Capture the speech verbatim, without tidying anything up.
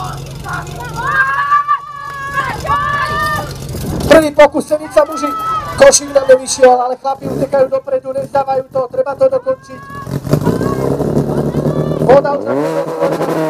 Prvý pokus, Senica muži, Košík nám nevyšiel, ale chlapi utekajú dopredu, nevzdávajú to, treba to dokončiť. Voda už